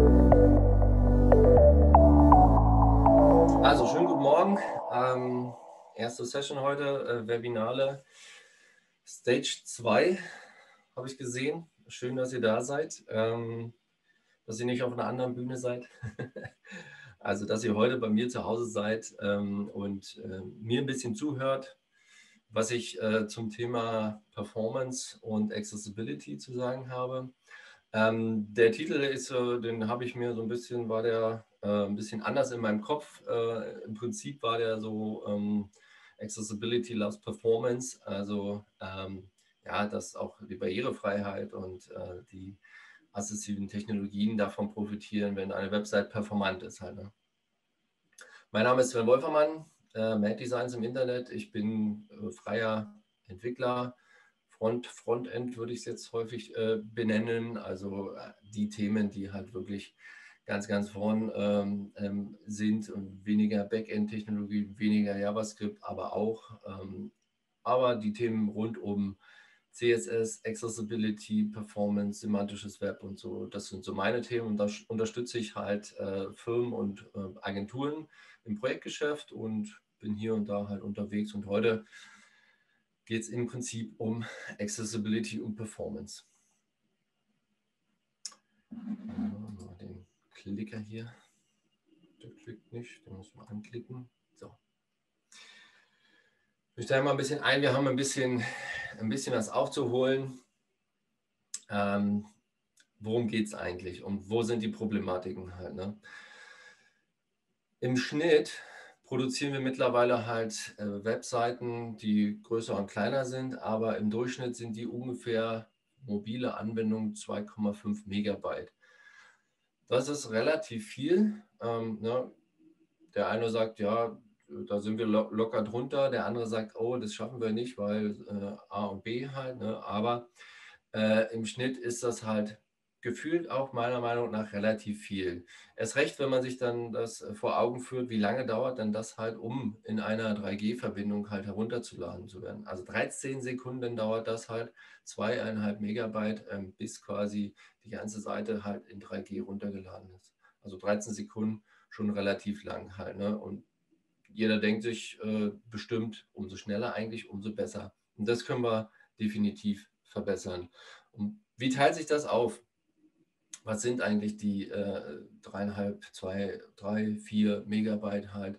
Also, schönen guten Morgen. Erste Session heute, Webinale Stage 2 habe ich gesehen. Schön, dass ihr da seid, dass ihr nicht auf einer anderen Bühne seid. Also, dass ihr heute bei mir zu Hause seid und mir ein bisschen zuhört, was ich zum Thema Performance und Accessibility zu sagen habe. Der Titel ist, den habe ich mir so ein bisschen, war der ein bisschen anders in meinem Kopf. Im Prinzip war der so Accessibility loves Performance, also ja, dass auch die Barrierefreiheit und die assistiven Technologien davon profitieren, wenn eine Website performant ist halt, ne? Mein Name ist Sven Wolfermann, Mad Designs im Internet. Ich bin freier Entwickler. Frontend würde ich es jetzt häufig benennen, also die Themen, die halt wirklich ganz vorn sind und weniger Backend-Technologie, weniger JavaScript, aber die Themen rund um CSS, Accessibility, Performance, semantisches Web und so, das sind so meine Themen und da unterstütze ich halt Firmen und Agenturen im Projektgeschäft und bin hier und da halt unterwegs und heute geht es im Prinzip um Accessibility und Performance. Den Klicker hier, der klickt nicht, den muss man anklicken. So. Ich stelle mal ein bisschen ein, wir haben ein bisschen was aufzuholen. Worum geht es eigentlich und wo sind die Problematiken halt, ne? Im Schnitt produzieren wir mittlerweile halt Webseiten, die größer und kleiner sind, aber im Durchschnitt sind die ungefähr mobile Anwendungen 2,5 Megabyte. Das ist relativ viel. Ne? Der eine sagt, ja, da sind wir locker drunter. Der andere sagt, oh, das schaffen wir nicht, weil A und B halt. Ne? Aber im Schnitt ist das halt gefühlt auch meiner Meinung nach relativ viel. Erst recht, wenn man sich dann das vor Augen führt, wie lange dauert denn das halt, um in einer 3G-Verbindung halt herunterzuladen zu werden. Also 13 Sekunden dauert das halt, 2,5 Megabyte, bis quasi die ganze Seite halt in 3G runtergeladen ist. Also 13 Sekunden schon relativ lang halt, ne? Und jeder denkt sich bestimmt, umso schneller eigentlich, umso besser. Und das können wir definitiv verbessern. Und wie teilt sich das auf? Was sind eigentlich die 3,5, 2, 3, 4 Megabyte halt?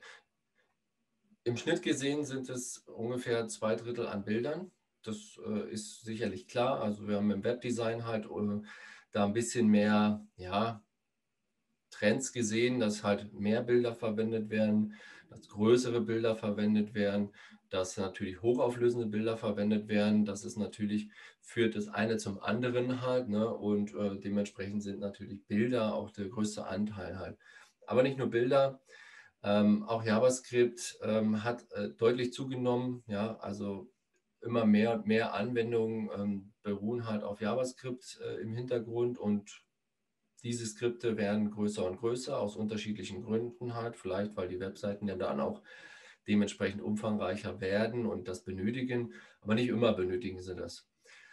Im Schnitt gesehen sind es ungefähr 2/3 an Bildern. Das ist sicherlich klar. Also wir haben im Webdesign halt da ein bisschen mehr, ja, Trends gesehen, dass halt mehr Bilder verwendet werden, dass größere Bilder verwendet werden, dass natürlich hochauflösende Bilder verwendet werden. Das ist natürlich, führt das eine zum anderen halt, ne? Und dementsprechend sind natürlich Bilder auch der größte Anteil halt. Aber nicht nur Bilder, auch JavaScript hat deutlich zugenommen. Ja, also immer mehr und mehr Anwendungen beruhen halt auf JavaScript im Hintergrund und diese Skripte werden größer und größer aus unterschiedlichen Gründen halt, vielleicht weil die Webseiten ja dann auch dementsprechend umfangreicher werden und das benötigen, aber nicht immer benötigen sie das.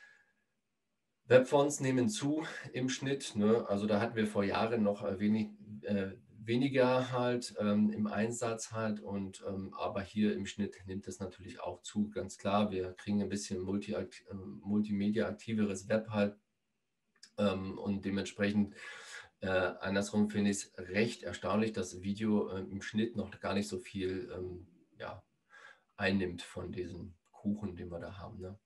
Webfonts nehmen zu im Schnitt, ne? Also da hatten wir vor Jahren noch weniger halt im Einsatz halt aber hier im Schnitt nimmt es natürlich auch zu, ganz klar. Wir kriegen ein bisschen multimedia aktiveres Web halt und dementsprechend andersrum finde ich es recht erstaunlich, dass Video im Schnitt noch gar nicht so viel ja, einnimmt von diesem Kuchen, den wir da haben, ne?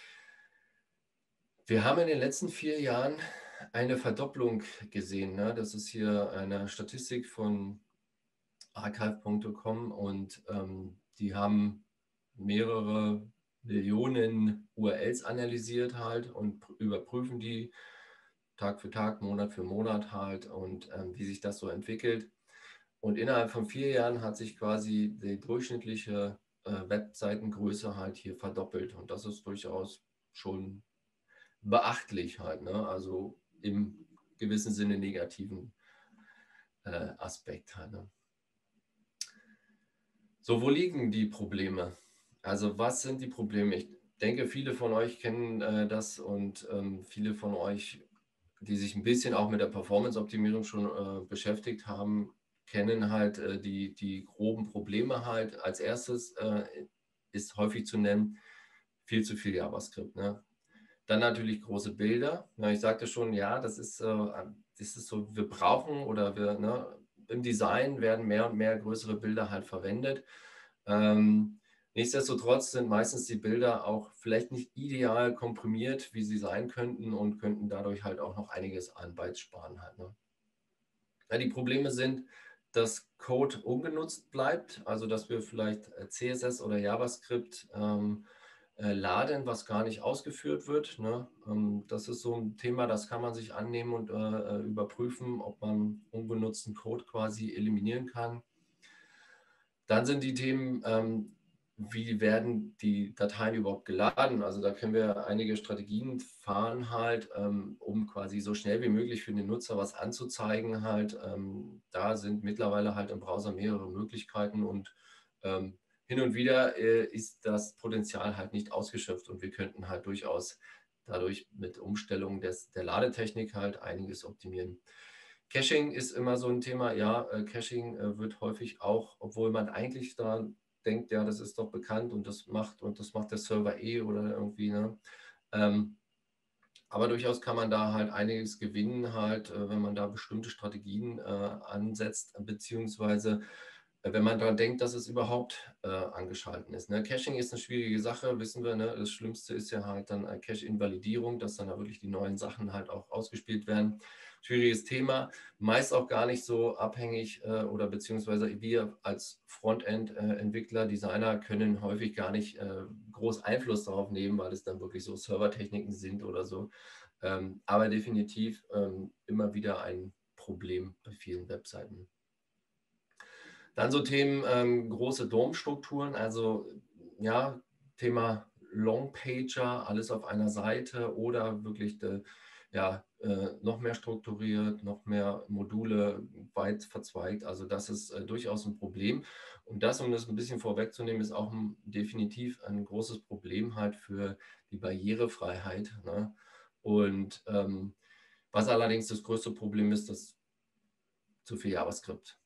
Wir haben in den letzten 4 Jahren eine Verdopplung gesehen, ne? Das ist hier eine Statistik von archive.com und die haben mehrere Millionen URLs analysiert halt und überprüfen die Tag für Tag, Monat für Monat halt und wie sich das so entwickelt. Und innerhalb von 4 Jahren hat sich quasi die durchschnittliche Webseitengröße halt hier verdoppelt. Und das ist durchaus schon beachtlich halt, ne? Also im gewissen Sinne negativen Aspekt halt, ne? So, wo liegen die Probleme? Also was sind die Probleme? Ich denke, viele von euch kennen das und viele von euch die sich ein bisschen auch mit der Performance-Optimierung schon beschäftigt haben, kennen halt die groben Probleme halt. Als erstes ist häufig zu nennen, viel zu viel JavaScript. Ne? Dann natürlich große Bilder. Ja, ich sagte schon, ja, das ist so, wir brauchen oder wir, ne, im Design werden mehr und mehr größere Bilder halt verwendet. Nichtsdestotrotz sind meistens die Bilder auch vielleicht nicht ideal komprimiert, wie sie sein könnten und könnten dadurch halt auch noch einiges an Bytes sparen halt. Ne? Ja, die Probleme sind, dass Code ungenutzt bleibt, also dass wir vielleicht CSS oder JavaScript laden, was gar nicht ausgeführt wird. Ne? Das ist so ein Thema, das kann man sich annehmen und überprüfen, ob man ungenutzten Code quasi eliminieren kann. Dann sind die Themen, wie werden die Dateien überhaupt geladen? Also da können wir einige Strategien fahren halt, um quasi so schnell wie möglich für den Nutzer was anzuzeigen halt. Da sind mittlerweile halt im Browser mehrere Möglichkeiten und hin und wieder ist das Potenzial halt nicht ausgeschöpft und wir könnten halt durchaus dadurch mit Umstellung der Ladetechnik halt einiges optimieren. Caching ist immer so ein Thema. Ja, Caching wird häufig auch, obwohl man eigentlich da denkt, ja, das ist doch bekannt und das macht der Server eh oder irgendwie, ne? Ähm, aber durchaus kann man da halt einiges gewinnen, halt, wenn man da bestimmte Strategien ansetzt, beziehungsweise wenn man daran denkt, dass es überhaupt angeschalten ist. Ne? Caching ist eine schwierige Sache, wissen wir. Ne? Das Schlimmste ist ja halt dann Cache-Invalidierung, dass dann da wirklich die neuen Sachen halt auch ausgespielt werden. Schwieriges Thema, meist auch gar nicht so abhängig oder beziehungsweise wir als Frontend-Entwickler, Designer können häufig gar nicht groß Einfluss darauf nehmen, weil es dann wirklich so Servertechniken sind oder so. Aber definitiv immer wieder ein Problem bei vielen Webseiten. Dann so Themen, große DOM-Strukturen, also ja, Thema Long-Pager, alles auf einer Seite oder wirklich ja, noch mehr strukturiert, noch mehr Module weit verzweigt. Also das ist durchaus ein Problem. Und das, um das ein bisschen vorwegzunehmen, ist auch definitiv ein großes Problem halt für die Barrierefreiheit. Ne? Und was allerdings das größte Problem ist, dass zu viel JavaScript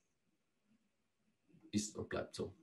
ist und bleibt so.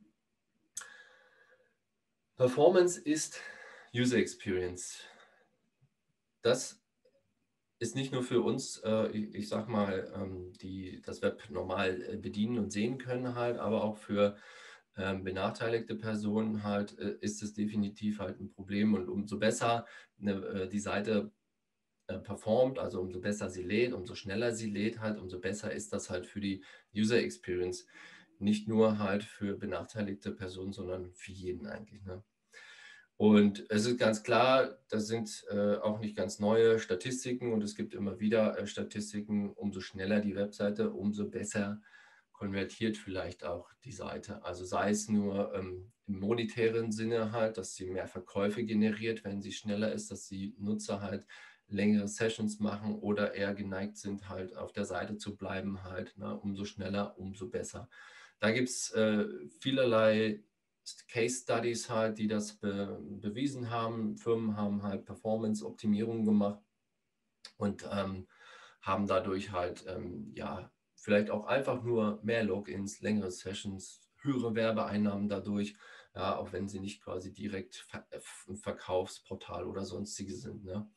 Performance ist User Experience. Das ist nicht nur für uns, ich sag mal, die das Web normal bedienen und sehen können halt, aber auch für benachteiligte Personen halt ist es definitiv halt ein Problem und umso besser die Seite performt, also umso besser sie lädt, umso schneller sie lädt halt, umso besser ist das halt für die User Experience. Nicht nur halt für benachteiligte Personen, sondern für jeden eigentlich. Ne? Und es ist ganz klar, das sind auch nicht ganz neue Statistiken und es gibt immer wieder Statistiken, umso schneller die Webseite, umso besser konvertiert vielleicht auch die Seite. Also sei es nur im monetären Sinne halt, dass sie mehr Verkäufe generiert, wenn sie schneller ist, dass die Nutzer halt längere Sessions machen oder eher geneigt sind, halt auf der Seite zu bleiben halt. Ne? Umso schneller, umso besser. Da gibt es vielerlei Case Studies halt, die das bewiesen haben. Firmen haben halt Performance-Optimierungen gemacht und haben dadurch halt, ja, vielleicht auch einfach nur mehr Logins, längere Sessions, höhere Werbeeinnahmen dadurch, ja, auch wenn sie nicht quasi direkt ein Verkaufsportal oder sonstige sind. Ne?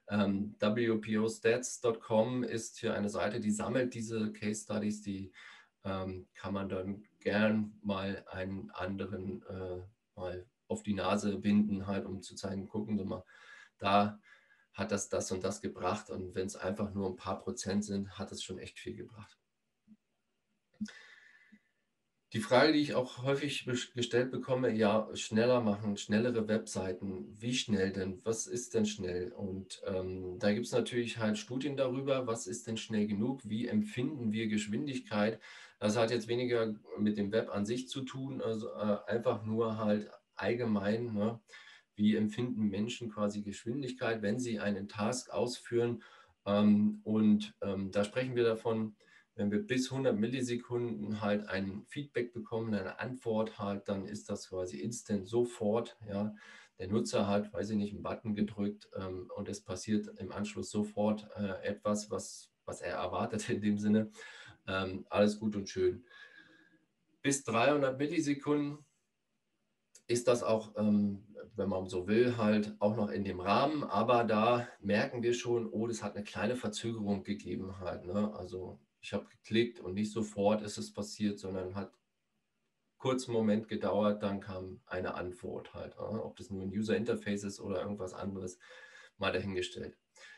WPOstats.com ist hier eine Seite, die sammelt diese Case Studies, die kann man dann gern mal einen anderen mal auf die Nase binden, halt, um zu zeigen, gucken Sie mal, da hat das und das gebracht. Und wenn es einfach nur ein paar Prozent sind, hat es schon echt viel gebracht. Die Frage, die ich auch häufig gestellt bekomme, ja, schneller machen, schnellere Webseiten. Wie schnell denn? Was ist denn schnell? Und da gibt es natürlich halt Studien darüber, was ist denn schnell genug? Wie empfinden wir Geschwindigkeit? Das hat jetzt weniger mit dem Web an sich zu tun, also einfach nur halt allgemein, ne? Wie empfinden Menschen quasi Geschwindigkeit, wenn sie einen Task ausführen? Da sprechen wir davon, wenn wir bis 100 Millisekunden halt ein Feedback bekommen, eine Antwort halt, dann ist das quasi instant sofort. Ja. der Nutzer hat, weiß ich nicht, einen Button gedrückt und es passiert im Anschluss sofort etwas, was er erwartet in dem Sinne. Alles gut und schön. Bis 300 Millisekunden ist das auch, wenn man so will, halt auch noch in dem Rahmen. Aber da merken wir schon, oh, das hat eine kleine Verzögerung gegeben halt. Ne? Also ich habe geklickt und nicht sofort ist es passiert, sondern hat kurzen Moment gedauert, dann kam eine Antwort halt. Ob das nur ein User Interface ist oder irgendwas anderes, mal dahingestellt.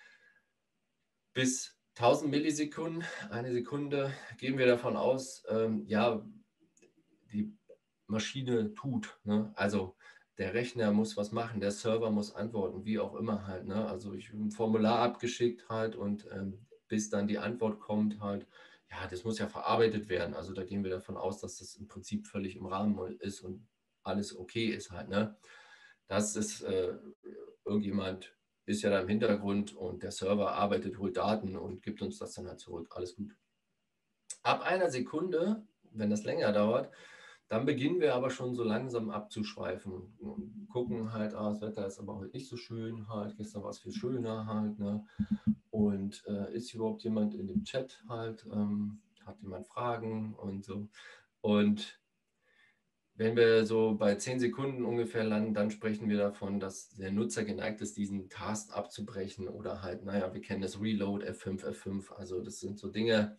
Bis 1000 Millisekunden, eine Sekunde, gehen wir davon aus, ja, die Maschine tut. Ne? Also der Rechner muss was machen, der Server muss antworten, wie auch immer halt. Ne? Also ich habe ein Formular abgeschickt halt und bis dann die Antwort kommt halt, ja, das muss ja verarbeitet werden. Also da gehen wir davon aus, dass das im Prinzip völlig im Rahmen ist und alles okay ist halt. Ne? Das ist irgendjemand ist ja da im Hintergrund und der Server arbeitet, holt Daten und gibt uns das dann halt zurück. Alles gut. Ab einer Sekunde, wenn das länger dauert, dann beginnen wir aber schon so langsam abzuschweifen und gucken halt, das Wetter ist aber heute nicht so schön halt, gestern war es viel schöner halt, ne? Und ist überhaupt jemand in dem Chat halt, hat jemand Fragen und so. Und wenn wir so bei 10 Sekunden ungefähr landen, dann sprechen wir davon, dass der Nutzer geneigt ist, diesen Task abzubrechen oder halt, naja, wir kennen das Reload F5, F5, also das sind so Dinge,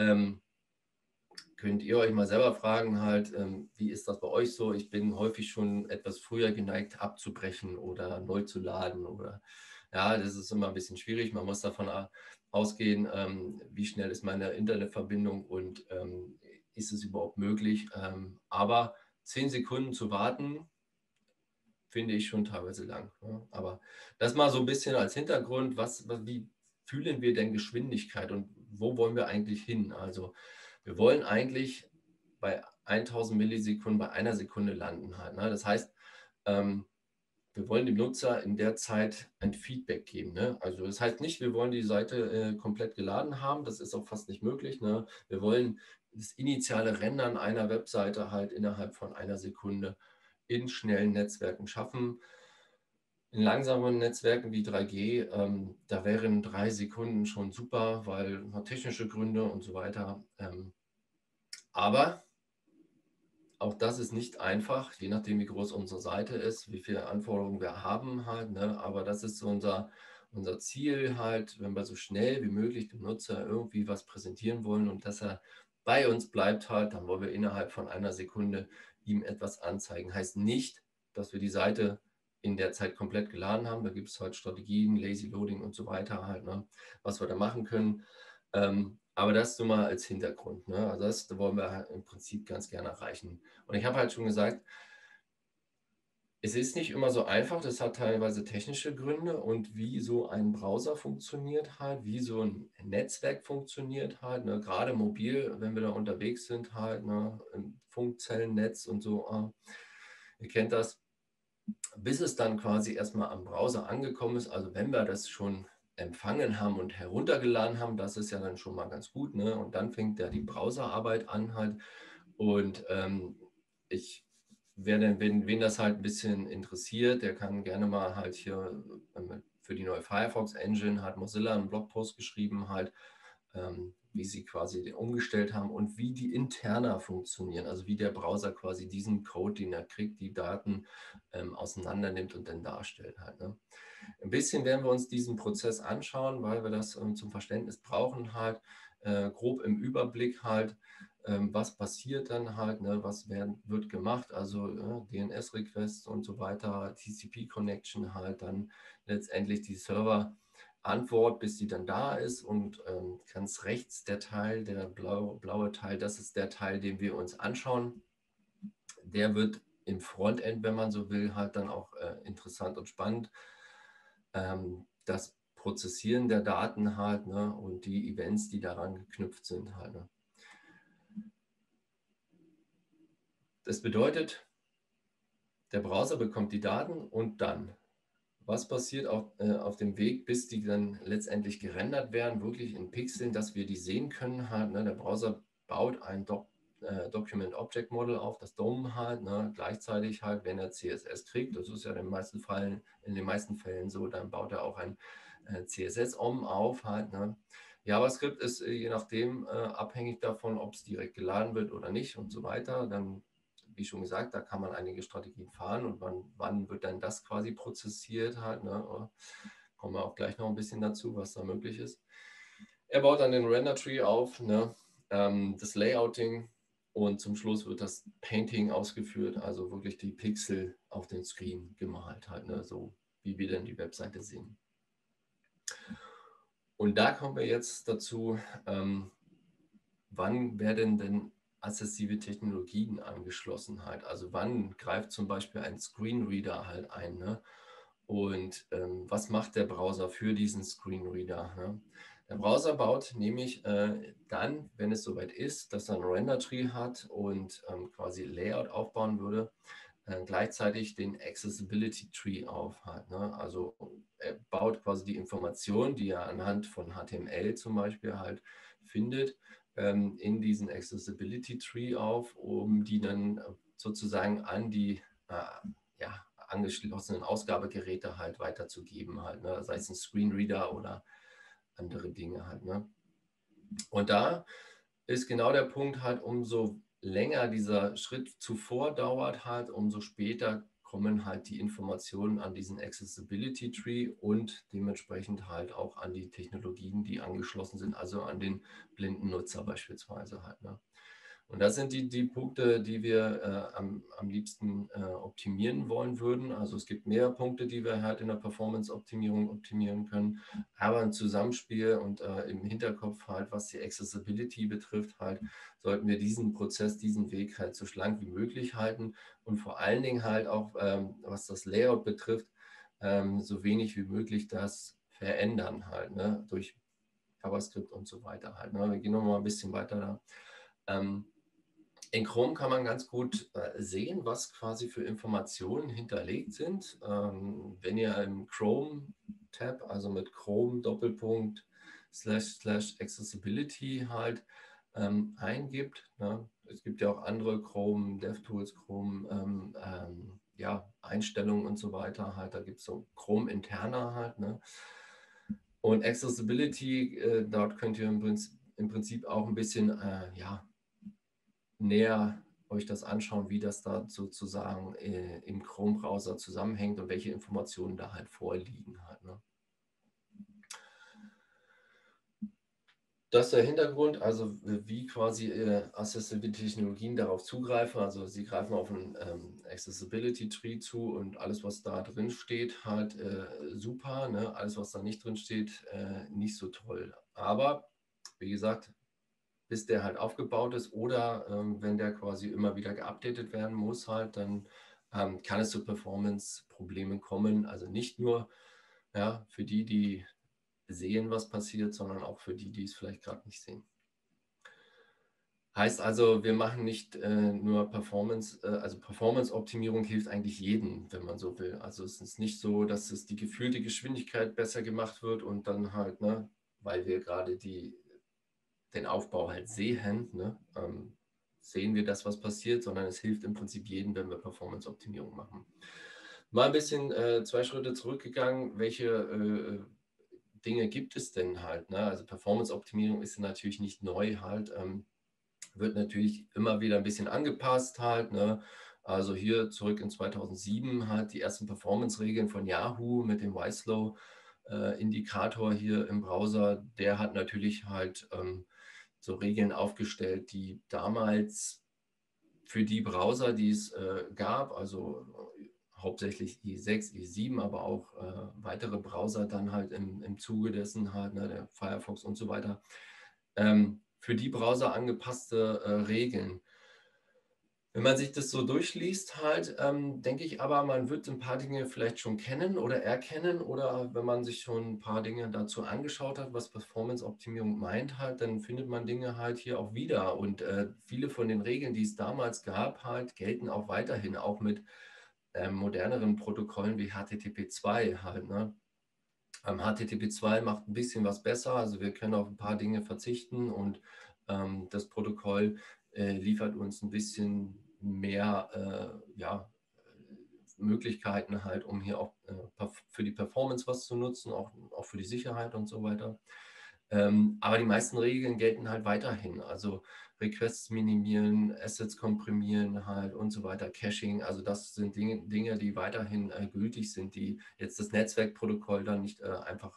könnt ihr euch mal selber fragen halt, wie ist das bei euch so? Ich bin häufig schon etwas früher geneigt abzubrechen oder neu zu laden oder ja, das ist immer ein bisschen schwierig. Man muss davon ausgehen, wie schnell ist meine Internetverbindung und ist es überhaupt möglich. Aber 10 Sekunden zu warten, finde ich schon teilweise lang. Ja. Aber das mal so ein bisschen als Hintergrund, wie fühlen wir denn Geschwindigkeit und wo wollen wir eigentlich hin? Also wir wollen eigentlich bei 1000 Millisekunden bei einer Sekunde landen halt. Ne? Das heißt, ähm, wir wollen dem Nutzer in der Zeit ein Feedback geben. Ne? Also das heißt nicht, wir wollen die Seite komplett geladen haben. Das ist auch fast nicht möglich. Ne? Wir wollen das initiale Rendern einer Webseite halt innerhalb von einer Sekunde in schnellen Netzwerken schaffen. In langsamen Netzwerken wie 3G, da wären 3 Sekunden schon super, weil technische Gründe und so weiter. Aber auch das ist nicht einfach, je nachdem, wie groß unsere Seite ist, wie viele Anforderungen wir haben halt. Ne? Aber das ist so unser Ziel halt, wenn wir so schnell wie möglich dem Nutzer irgendwie was präsentieren wollen und dass er bei uns bleibt halt, dann wollen wir innerhalb von einer Sekunde ihm etwas anzeigen. Heißt nicht, dass wir die Seite in der Zeit komplett geladen haben. Da gibt es halt Strategien, Lazy Loading und so weiter halt, ne? Was wir da machen können. Aber das so mal als Hintergrund. Ne? Also das wollen wir halt im Prinzip ganz gerne erreichen. Und ich habe halt schon gesagt, es ist nicht immer so einfach, das hat teilweise technische Gründe und wie so ein Browser funktioniert halt, wie so ein Netzwerk funktioniert halt, ne? Gerade mobil, wenn wir da unterwegs sind halt, ne? Im Funkzellennetz und so, ihr kennt das, bis es dann quasi erstmal am Browser angekommen ist, also wenn wir das schon empfangen haben und heruntergeladen haben, das ist ja dann schon mal ganz gut, ne? Und dann fängt ja die Browserarbeit an halt und ich werde, wen das halt ein bisschen interessiert, der kann gerne mal halt hier für die neue Firefox Engine hat Mozilla einen Blogpost geschrieben halt, wie sie quasi umgestellt haben und wie die interner funktionieren, also wie der Browser quasi diesen Code, den er kriegt, die Daten auseinander nimmt und dann darstellt halt. Ne? Ein bisschen werden wir uns diesen Prozess anschauen, weil wir das zum Verständnis brauchen halt, grob im Überblick halt, was passiert dann halt, ne, wird gemacht, also DNS-Requests und so weiter, TCP-Connection halt, dann letztendlich die Server-Antwort, bis die dann da ist und ganz rechts der Teil, der blaue Teil, das ist der Teil, den wir uns anschauen. Der wird im Frontend, wenn man so will, halt dann auch interessant und spannend. Das Prozessieren der Daten halt, ne, und die Events, die daran geknüpft sind halt. Ne. Das bedeutet, der Browser bekommt die Daten und dann, was passiert auf dem Weg, bis die dann letztendlich gerendert werden, wirklich in Pixeln, dass wir die sehen können halt. Ne. Der Browser baut ein Document Object Model auf, das DOM halt, ne? Gleichzeitig halt, wenn er CSS kriegt, das ist ja in den meisten Fällen so, dann baut er auch ein CSS-OM auf halt, ne? JavaScript ist je nachdem abhängig davon, ob es direkt geladen wird oder nicht und so weiter. Dann, wie schon gesagt, da kann man einige Strategien fahren und wann wird dann das quasi prozessiert halt, ne? Kommen wir auch gleich noch ein bisschen dazu, was da möglich ist. Er baut dann den Render-Tree auf, ne? Das Layouting und zum Schluss wird das Painting ausgeführt, also wirklich die Pixel auf den Screen gemalt halt, ne? So wie wir dann die Webseite sehen. Und da kommen wir jetzt dazu, wann werden denn assistive Technologien angeschlossen halt? Also wann greift zum Beispiel ein Screenreader halt ein, ne? Und was macht der Browser für diesen Screenreader, ne? Der Browser baut nämlich dann, wenn es soweit ist, dass er ein Render-Tree hat und quasi Layout aufbauen würde, gleichzeitig den Accessibility Tree auf hat, ne? Also er baut quasi die Informationen, die er anhand von HTML zum Beispiel halt findet, in diesen Accessibility Tree auf, um die dann sozusagen an die ja, angeschlossenen Ausgabegeräte halt weiterzugeben halt, ne? Sei es ein Screenreader oder andere Dinge halt, ne? Und da ist genau der Punkt halt, umso länger dieser Schritt zuvor dauert halt, umso später kommen halt die Informationen an diesen Accessibility Tree und dementsprechend halt auch an die Technologien, die angeschlossen sind, also an den blinden Nutzer beispielsweise halt, ne? Und das sind die Punkte, die wir am liebsten optimieren wollen würden. Also es gibt mehr Punkte, die wir halt in der Performance-Optimierung optimieren können, aber ein Zusammenspiel und im Hinterkopf halt, was die Accessibility betrifft, halt sollten wir diesen Prozess, diesen Weg halt so schlank wie möglich halten und vor allen Dingen halt auch, was das Layout betrifft, so wenig wie möglich das verändern halt, ne, durch JavaScript und so weiter halt, ne. Wir gehen noch mal ein bisschen weiter da. In Chrome kann man ganz gut sehen, was quasi für Informationen hinterlegt sind. Wenn ihr im Chrome-Tab, also mit Chrome Doppelpunkt / Accessibility halt eingibt, ne? Es gibt ja auch andere Chrome, DevTools, Chrome ja, Einstellungen und so weiter halt. Da gibt es so Chrome interner halt, ne? Und Accessibility, dort könnt ihr im Prinzip auch ein bisschen ja, näher euch das anschauen, wie das da sozusagen im Chrome-Browser zusammenhängt und welche Informationen da halt vorliegen halt, ne? Das ist der Hintergrund, also wie quasi Accessibility-Technologien darauf zugreifen. Also sie greifen auf einen Accessibility-Tree zu und alles, was da drin steht, halt super. Ne? Alles, was da nicht drin steht, nicht so toll. Aber wie gesagt, bis der halt aufgebaut ist oder wenn der quasi immer wieder geupdatet werden muss, halt, dann kann es zu Performance-Problemen kommen. Also nicht nur ja, für die, die sehen, was passiert, sondern auch für die, die es vielleicht gerade nicht sehen. Heißt also, wir machen nicht nur Performance, also Performance-Optimierung hilft eigentlich jedem, wenn man so will. Also es ist nicht so, dass es die gefühlte Geschwindigkeit besser gemacht wird und dann halt, ne, weil wir gerade den Aufbau halt sehen, ne, sehen wir das, was passiert, sondern es hilft im Prinzip jedem, wenn wir Performance-Optimierung machen. Mal ein bisschen 2 Schritte zurückgegangen, welche Dinge gibt es denn halt? Ne? Also Performance-Optimierung ist natürlich nicht neu halt, wird natürlich immer wieder ein bisschen angepasst halt. Ne? Also hier zurück in 2007 halt die ersten Performance-Regeln von Yahoo mit dem YSlow-Indikator hier im Browser. Der hat natürlich halt so Regeln aufgestellt, die damals für die Browser, die es gab, also hauptsächlich i6, i7, aber auch weitere Browser dann halt im Zuge dessen halt, ne, der Firefox und so weiter, für die Browser angepasste Regeln. Wenn man sich das so durchliest, halt, denke ich aber, man wird ein paar Dinge vielleicht schon kennen oder erkennen oder wenn man sich schon ein paar Dinge dazu angeschaut hat, was Performance-Optimierung meint, halt, dann findet man Dinge halt hier auch wieder. Und viele von den Regeln, die es damals gab, halt, gelten auch weiterhin, auch mit moderneren Protokollen wie HTTP2 halt, ne? HTTP2 macht ein bisschen was besser, also wir können auf ein paar Dinge verzichten und das Protokoll liefert uns ein bisschen mehr ja, Möglichkeiten halt, um hier auch für die Performance was zu nutzen, auch für die Sicherheit und so weiter. Aber die meisten Regeln gelten halt weiterhin. Also Requests minimieren, Assets komprimieren halt und so weiter, Caching. Also das sind Dinge die weiterhin gültig sind, die jetzt das Netzwerkprotokoll dann nicht einfach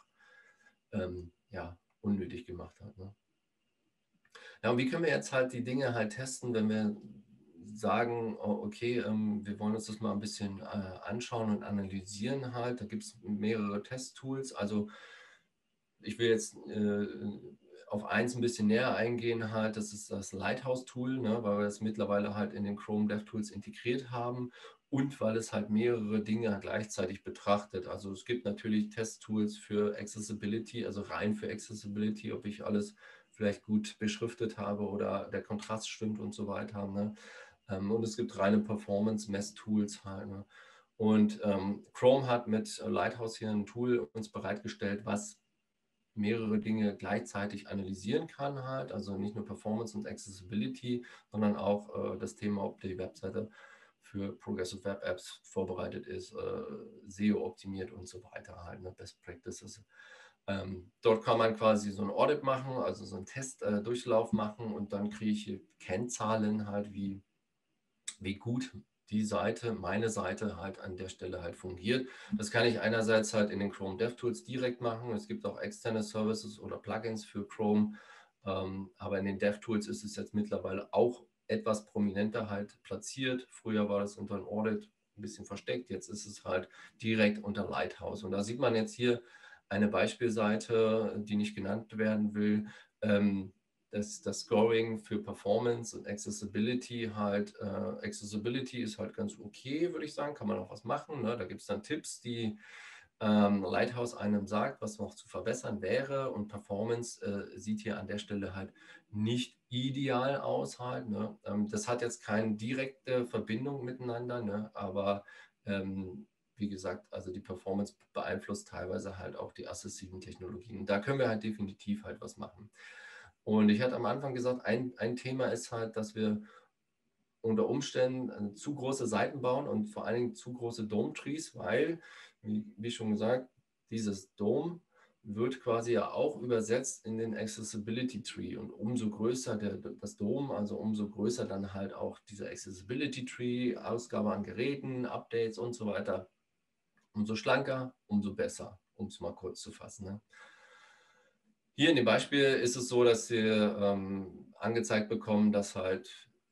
ja, unnötig gemacht hat. Ne? Ja, und wie können wir jetzt halt die Dinge halt testen, wenn wir sagen, oh, okay, wir wollen uns das mal ein bisschen anschauen und analysieren halt. Da gibt es mehrere Testtools. Also ich will jetzt auf eins ein bisschen näher eingehen halt. Das ist das Lighthouse-Tool, ne, weil wir das mittlerweile halt in den Chrome DevTools integriert haben und weil es halt mehrere Dinge gleichzeitig betrachtet. Also es gibt natürlich Testtools für Accessibility, also rein für Accessibility, ob ich alles vielleicht gut beschriftet habe oder der Kontrast stimmt und so weiter. Ne? Und es gibt reine Performance-Mess-Tools halt. Ne? Und Chrome hat mit Lighthouse hier ein Tool uns bereitgestellt, was mehrere Dinge gleichzeitig analysieren kann halt, also nicht nur Performance und Accessibility, sondern auch das Thema, ob die Webseite für Progressive Web Apps vorbereitet ist, SEO optimiert und so weiter halt, ne, Best Practices. Dort kann man quasi so ein Audit machen, also so einen Testdurchlauf machen und dann kriege ich hier Kennzahlen halt, wie gut die Seite, meine Seite halt an der Stelle halt fungiert. Das kann ich einerseits halt in den Chrome DevTools direkt machen. Es gibt auch externe Services oder Plugins für Chrome. Aber in den DevTools ist es jetzt mittlerweile auch etwas prominenter halt platziert. Früher war das unter einem Audit ein bisschen versteckt. Jetzt ist es halt direkt unter Lighthouse. Und da sieht man jetzt hier eine Beispielseite, die nicht genannt werden will. Das Scoring für Performance und Accessibility halt, Accessibility ist halt ganz okay, würde ich sagen, kann man auch was machen. Ne? Da gibt es dann Tipps, die Lighthouse einem sagt, was noch zu verbessern wäre und Performance sieht hier an der Stelle halt nicht ideal aus halt. Ne? Das hat jetzt keine direkte Verbindung miteinander, ne? Aber wie gesagt, also die Performance beeinflusst teilweise halt auch die assistativen Technologien. Da können wir halt definitiv halt was machen. Und ich hatte am Anfang gesagt, ein Thema ist halt, dass wir unter Umständen zu große Seiten bauen und vor allen Dingen zu große Dome-Trees, weil, wie schon gesagt, dieses Dome wird quasi ja auch übersetzt in den Accessibility Tree und umso größer das Dome, also umso größer dann halt auch dieser Accessibility Tree, Ausgabe an Geräten, Updates und so weiter, umso schlanker, umso besser, um es mal kurz zu fassen. Ne? Hier in dem Beispiel ist es so, dass wir angezeigt bekommen, dass halt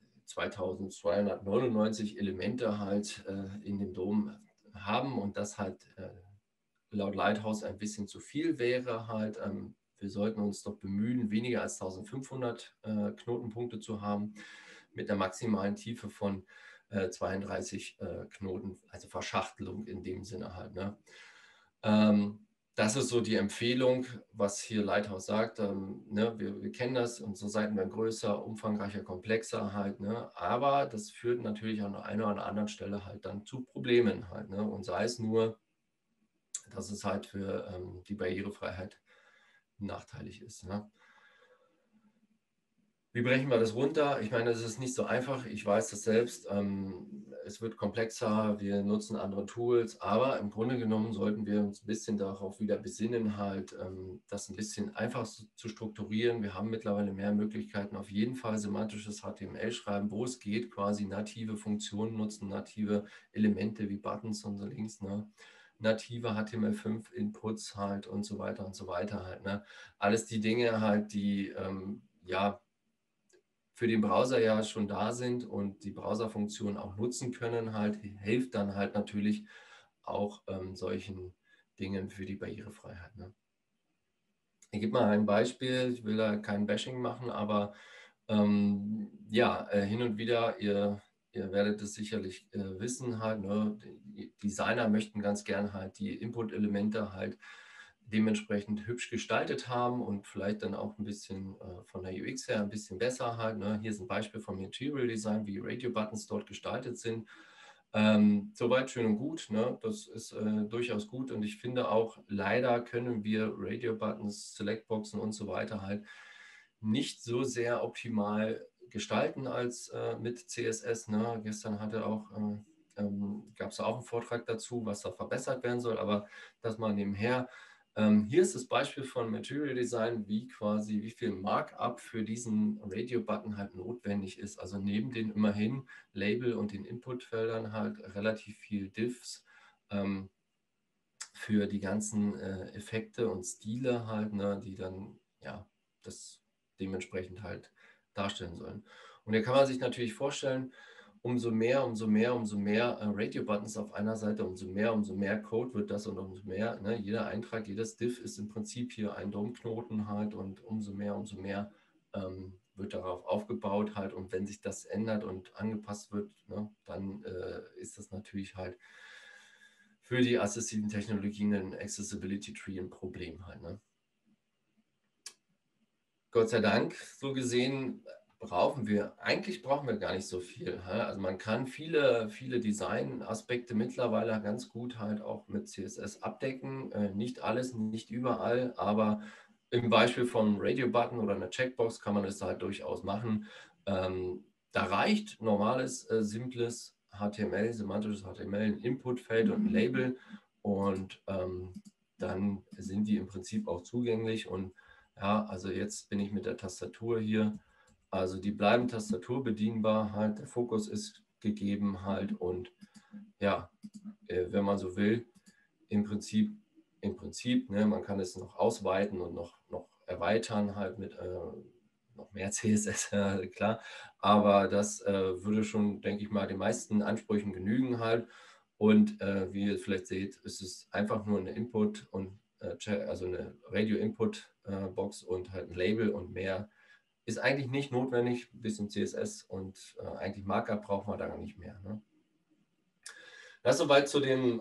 2299 Elemente halt in dem Dom haben und das halt laut Lighthouse ein bisschen zu viel wäre halt. Wir sollten uns doch bemühen, weniger als 1500 Knotenpunkte zu haben mit einer maximalen Tiefe von 32 Knoten, also Verschachtelung in dem Sinne halt. Ne? Das ist so die Empfehlung, was hier Lighthouse sagt. Ne, wir kennen das, unsere Seiten werden größer, umfangreicher, komplexer halt. Ne, aber das führt natürlich an einer oder anderen Stelle halt dann zu Problemen halt. Ne, und sei es nur, dass es halt für die Barrierefreiheit nachteilig ist. Ne. Wie brechen wir das runter? Ich meine, es ist nicht so einfach. Ich weiß das selbst. Es wird komplexer. Wir nutzen andere Tools. Aber im Grunde genommen sollten wir uns ein bisschen darauf wieder besinnen, halt das ein bisschen einfach zu strukturieren. Wir haben mittlerweile mehr Möglichkeiten. Auf jeden Fall semantisches HTML schreiben, wo es geht, quasi native Funktionen nutzen, native Elemente wie Buttons und so Links, ne? Native HTML5 Inputs halt und so weiter und so weiter halt. Ne? Alles die Dinge halt, die ja für den Browser ja schon da sind und die Browserfunktion auch nutzen können, halt hilft dann halt natürlich auch solchen Dingen für die Barrierefreiheit. Ne? Ich gebe mal ein Beispiel, ich will da kein Bashing machen, aber ja, hin und wieder, ihr werdet es sicherlich wissen, halt, ne? Die Designer möchten ganz gern halt die Input-Elemente halt dementsprechend hübsch gestaltet haben und vielleicht dann auch ein bisschen von der UX her ein bisschen besser halt. Ne? Hier ist ein Beispiel vom Material Design, wie Radio-Buttons dort gestaltet sind. Soweit schön und gut. Ne? Das ist durchaus gut und ich finde auch, leider können wir Radio-Buttons, Selectboxen und so weiter halt nicht so sehr optimal gestalten als mit CSS. Ne? Gestern gab es auch einen Vortrag dazu, was da verbessert werden soll, aber das mal nebenher. Hier ist das Beispiel von Material Design, wie viel Markup für diesen Radio-Button halt notwendig ist. Also neben den immerhin Label und den Inputfeldern halt relativ viel Diffs für die ganzen Effekte und Stile halt, ne, die dann ja das dementsprechend halt darstellen sollen. Und hier kann man sich natürlich vorstellen, umso mehr Radio-Buttons auf einer Seite, umso mehr Code wird das und umso mehr, ne, jeder Eintrag, jedes Div ist im Prinzip hier ein DOM-Knoten halt und umso mehr wird darauf aufgebaut halt und wenn sich das ändert und angepasst wird, ne, dann ist das natürlich halt für die assistiven Technologien ein Accessibility Tree ein Problem halt. Ne? Gott sei Dank, so gesehen, eigentlich brauchen wir gar nicht so viel. Also man kann viele Design-Aspekte mittlerweile ganz gut halt auch mit CSS abdecken. Nicht alles, nicht überall, aber im Beispiel vom Radio-Button oder einer Checkbox kann man es halt durchaus machen. Da reicht normales, simples HTML, semantisches HTML, ein Inputfeld und ein Label und dann sind die im Prinzip auch zugänglich und ja, also jetzt bin ich mit der Tastatur hier. Also die bleiben tastaturbedienbar halt. Der Fokus ist gegeben halt und ja, wenn man so will, im Prinzip, ne, man kann es noch ausweiten und noch erweitern halt mit noch mehr CSS, klar. Aber das würde schon, denke ich mal, den meisten Ansprüchen genügen halt. Und wie ihr vielleicht seht, ist es einfach nur eine Input und also eine Radio-Input-Box und halt ein Label und mehr ist eigentlich nicht notwendig, ein bisschen CSS und eigentlich Markup braucht man da gar nicht mehr. Ne? Das soweit zu dem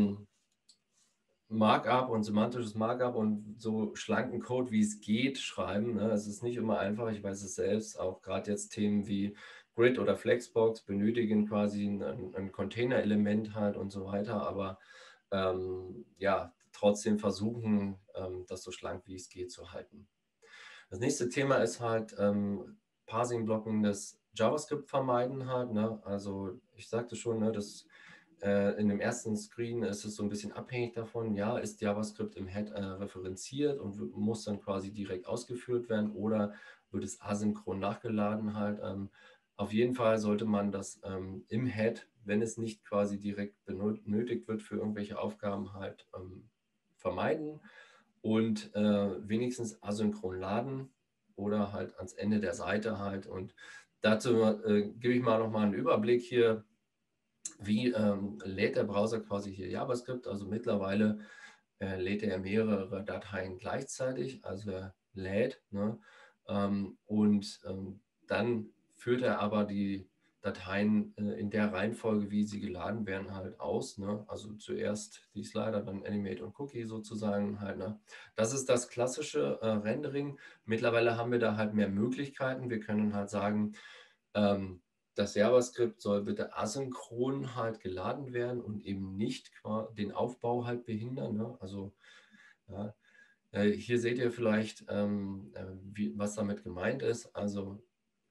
Markup und semantisches Markup und so schlanken Code, wie es geht, schreiben. Ne? Es ist nicht immer einfach, ich weiß es selbst, auch gerade jetzt Themen wie Grid oder Flexbox benötigen quasi ein Container-Element halt und so weiter, aber ja, trotzdem versuchen, das so schlank wie es geht zu halten. Das nächste Thema ist halt Parsing-Blocken des JavaScript vermeiden halt. Ne? Also ich sagte schon, ne, dass in dem ersten Screen ist es so ein bisschen abhängig davon, ja, ist JavaScript im Head referenziert und muss dann quasi direkt ausgeführt werden oder wird es asynchron nachgeladen halt. Auf jeden Fall sollte man das im Head, wenn es nicht quasi direkt benötigt wird für irgendwelche Aufgaben halt vermeiden und wenigstens asynchron laden oder halt ans Ende der Seite halt. Und dazu gebe ich mal nochmal einen Überblick hier, wie lädt der Browser quasi hier JavaScript. Also mittlerweile lädt er mehrere Dateien gleichzeitig, also er lädt, ne? Dann führt er aber die Dateien in der Reihenfolge, wie sie geladen werden, halt aus. Ne? Also zuerst die Slider, dann Animate und Cookie sozusagen halt. Ne? Das ist das klassische Rendering. Mittlerweile haben wir da halt mehr Möglichkeiten. Wir können halt sagen, das JavaScript soll bitte asynchron halt geladen werden und eben nicht den Aufbau halt behindern. Ne? Also ja, hier seht ihr vielleicht, was damit gemeint ist. Also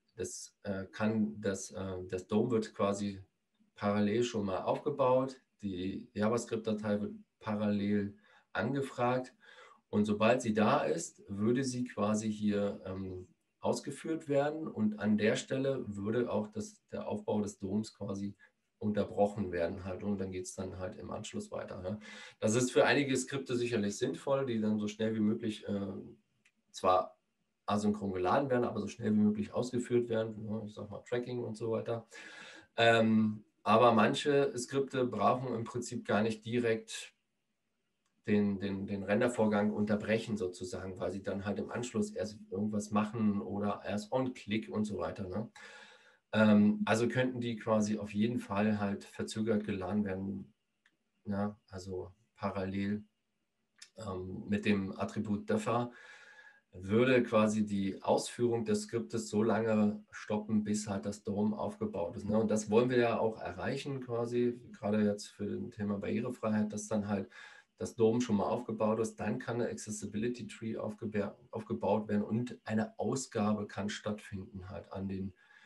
das DOM wird quasi parallel schon mal aufgebaut. Die JavaScript-Datei wird parallel angefragt. Und sobald sie da ist, würde sie quasi hier ausgeführt werden. Und an der Stelle würde auch der Aufbau des DOMs quasi unterbrochen werden halt. Und dann geht es dann halt im Anschluss weiter. Ne? Das ist für einige Skripte sicherlich sinnvoll, die dann so schnell wie möglich zwar asynchron geladen werden, aber so schnell wie möglich ausgeführt werden. Ne? Ich sag mal Tracking und so weiter. Aber manche Skripte brauchen im Prinzip gar nicht direkt den Rendervorgang unterbrechen sozusagen, weil sie dann halt im Anschluss erst irgendwas machen oder erst on-click und so weiter. Ne? Also könnten die quasi auf jeden Fall halt verzögert geladen werden, ja? Also parallel mit dem Attribut Differ würde quasi die Ausführung des Skriptes so lange stoppen, bis halt das DOM aufgebaut ist. Ne? Und das wollen wir ja auch erreichen quasi, gerade jetzt für das Thema Barrierefreiheit, dass dann halt das DOM schon mal aufgebaut ist, dann kann eine Accessibility Tree aufgebaut werden und eine Ausgabe kann stattfinden halt an den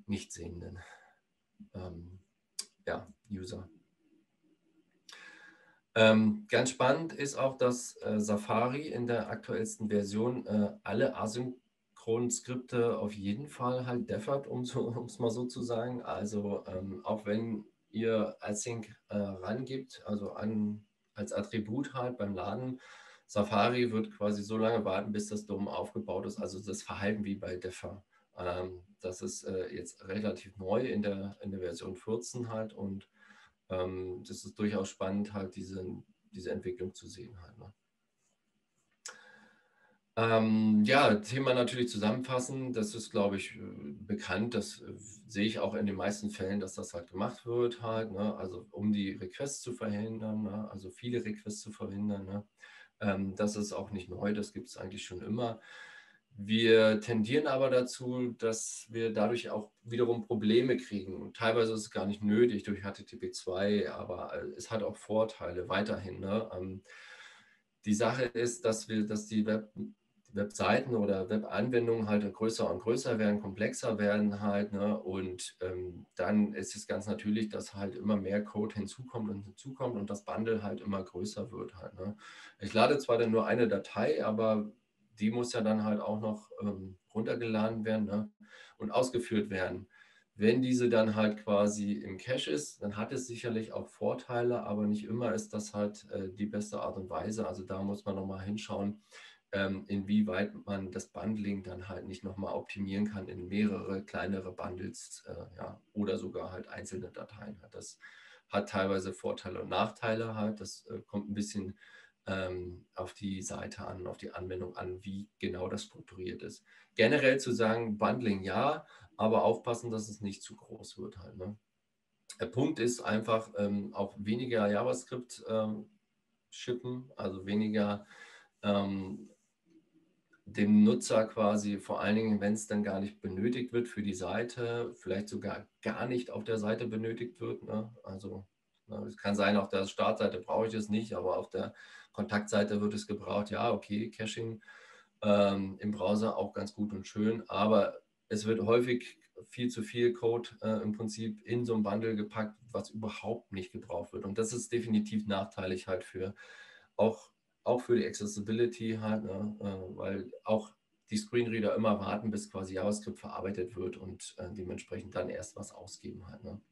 nicht sehenden ja, User. Ganz spannend ist auch, dass Safari in der aktuellsten Version alle Asynchron-Skripte auf jeden Fall halt deffert, um es mal so zu sagen. Also auch wenn ihr Async rangibt, also als Attribut halt beim Laden, Safari wird quasi so lange warten, bis das DOM aufgebaut ist. Also das Verhalten wie bei Deffer. Das ist jetzt relativ neu in der Version 14 halt und das ist durchaus spannend, halt diese Entwicklung zu sehen halt. Ne? Ja, Thema natürlich zusammenfassen, das ist, glaube ich, bekannt, das sehe ich auch in den meisten Fällen, dass das halt gemacht wird halt, ne? Also um die Requests zu verhindern, ne? Also viele Requests zu verhindern. Ne? Das ist auch nicht neu, das gibt es eigentlich schon immer. Wir tendieren aber dazu, dass wir dadurch auch wiederum Probleme kriegen. Und teilweise ist es gar nicht nötig durch HTTP2, aber es hat auch Vorteile weiterhin. Ne? Die Sache ist, dass die Webseiten oder Webanwendungen halt größer und größer werden, komplexer werden halt. Ne? Und dann ist es ganz natürlich, dass halt immer mehr Code hinzukommt und das Bundle halt immer größer wird halt. Ne? Ich lade zwar dann nur eine Datei, aber die muss ja dann halt auch noch runtergeladen werden, ne? Und ausgeführt werden. Wenn diese dann halt quasi im Cache ist, dann hat es sicherlich auch Vorteile, aber nicht immer ist das halt die beste Art und Weise. Also da muss man nochmal hinschauen, inwieweit man das Bundling dann halt nicht nochmal optimieren kann in mehrere kleinere Bundles ja, oder sogar halt einzelne Dateien. Das hat teilweise Vorteile und Nachteile halt. Das kommt ein bisschen auf die Seite an, auf die Anwendung an, wie genau das strukturiert ist. Generell zu sagen, Bundling ja, aber aufpassen, dass es nicht zu groß wird halt. Ne? Der Punkt ist einfach auch weniger JavaScript shippen, also weniger dem Nutzer quasi, vor allen Dingen, wenn es dann gar nicht benötigt wird für die Seite, vielleicht sogar gar nicht auf der Seite benötigt wird. Ne? Also es kann sein, auf der Startseite brauche ich es nicht, aber auf der Kontaktseite wird es gebraucht. Ja, okay, Caching im Browser auch ganz gut und schön, aber es wird häufig viel zu viel Code im Prinzip in so ein Bundle gepackt, was überhaupt nicht gebraucht wird. Und das ist definitiv nachteilig halt für auch, auch für die Accessibility halt, ne? Weil auch die Screenreader immer warten, bis quasi JavaScript verarbeitet wird und dementsprechend dann erst was ausgeben halt. Ne?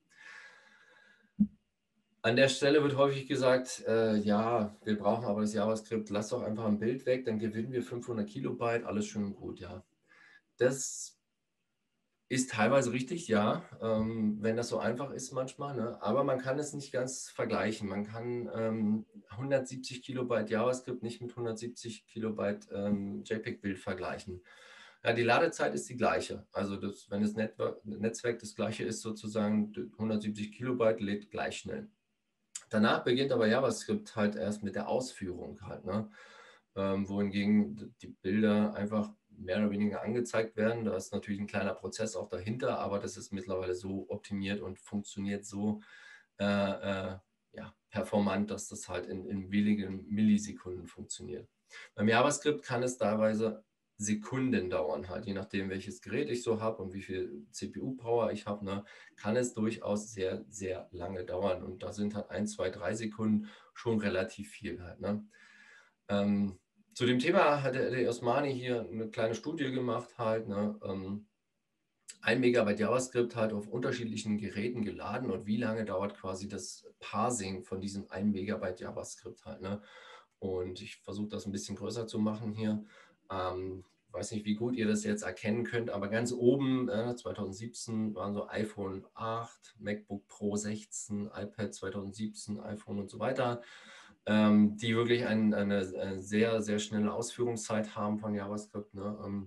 An der Stelle wird häufig gesagt, ja, wir brauchen aber das JavaScript, lass doch einfach ein Bild weg, dann gewinnen wir 500 Kilobyte, alles schön und gut, ja. Das ist teilweise richtig, ja, wenn das so einfach ist manchmal, ne? Aber man kann es nicht ganz vergleichen. Man kann 170 Kilobyte JavaScript nicht mit 170 Kilobyte JPEG-Bild vergleichen. Ja, die Ladezeit ist die gleiche. Also wenn das Netzwerk das gleiche ist, sozusagen 170 Kilobyte lädt gleich schnell. Danach beginnt aber JavaScript halt erst mit der Ausführung halt, ne? Wohingegen die Bilder einfach mehr oder weniger angezeigt werden. Da ist natürlich ein kleiner Prozess auch dahinter, aber das ist mittlerweile so optimiert und funktioniert so ja, performant, dass das halt in wenigen Millisekunden funktioniert. Beim JavaScript kann es teilweise Sekunden dauern, halt, je nachdem, welches Gerät ich so habe und wie viel CPU-Power ich habe, ne, kann es durchaus sehr, sehr lange dauern. Und da sind halt 1, 2, 3 Sekunden schon relativ viel halt. Ne? Zu dem Thema hat der Osmani hier eine kleine Studie gemacht, halt, ne? 1 Megabyte JavaScript halt auf unterschiedlichen Geräten geladen und wie lange dauert quasi das Parsing von diesem 1 Megabyte JavaScript halt. Ne? Und ich versuche das ein bisschen größer zu machen hier. Ich weiß nicht, wie gut ihr das jetzt erkennen könnt, aber ganz oben 2017 waren so iPhone 8, MacBook Pro 16, iPad 2017, iPhone und so weiter, die wirklich eine sehr, sehr schnelle Ausführungszeit haben von JavaScript. Ne?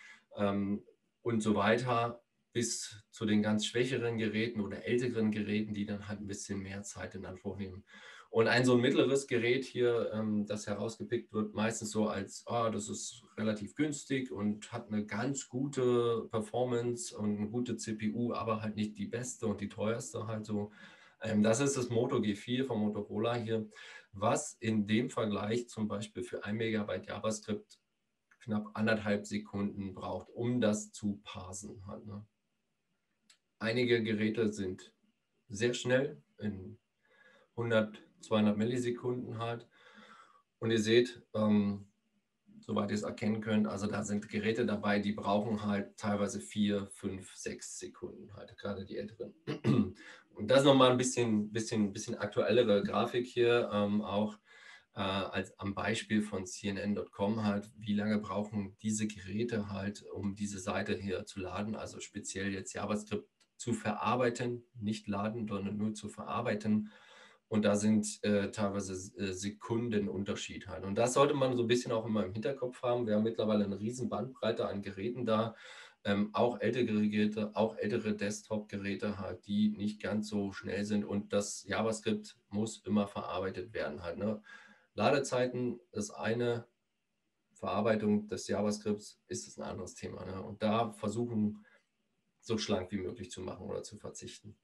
Und so weiter bis zu den ganz schwächeren Geräten oder älteren Geräten, die dann halt ein bisschen mehr Zeit in Anspruch nehmen. Und ein so ein mittleres Gerät hier, das herausgepickt wird, meistens so als, das ist relativ günstig und hat eine ganz gute Performance und eine gute CPU, aber halt nicht die beste und die teuerste halt so. Das ist das Moto G4 von Motorola hier, was in dem Vergleich zum Beispiel für 1 Megabyte JavaScript knapp 1,5 Sekunden braucht, um das zu parsen. Halt, ne? Einige Geräte sind sehr schnell, in 100, 200 Millisekunden halt. Und ihr seht, soweit ihr es erkennen könnt, also da sind Geräte dabei, die brauchen halt teilweise 4, 5, 6 Sekunden halt, gerade die älteren. Und das ist nochmal ein bisschen aktuellere Grafik hier, auch als am Beispiel von CNN.com halt, wie lange brauchen diese Geräte halt, um diese Seite hier zu laden, also speziell jetzt JavaScript zu verarbeiten, nicht laden, sondern nur zu verarbeiten. Und da sind teilweise Sekunden Unterschied halt. Und das sollte man so ein bisschen auch immer im Hinterkopf haben. Wir haben mittlerweile eine riesen Bandbreite an Geräten da, auch ältere Geräte, auch ältere Desktop-Geräte halt, die nicht ganz so schnell sind. Und das JavaScript muss immer verarbeitet werden halt. Ne? Ladezeiten ist eine, Verarbeitung des JavaScripts ist ein anderes Thema. Ne? Und da versuchen, so schlank wie möglich zu machen oder zu verzichten.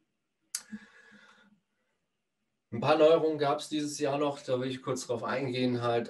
Ein paar Neuerungen gab es dieses Jahr noch, da will ich kurz drauf eingehen, halt,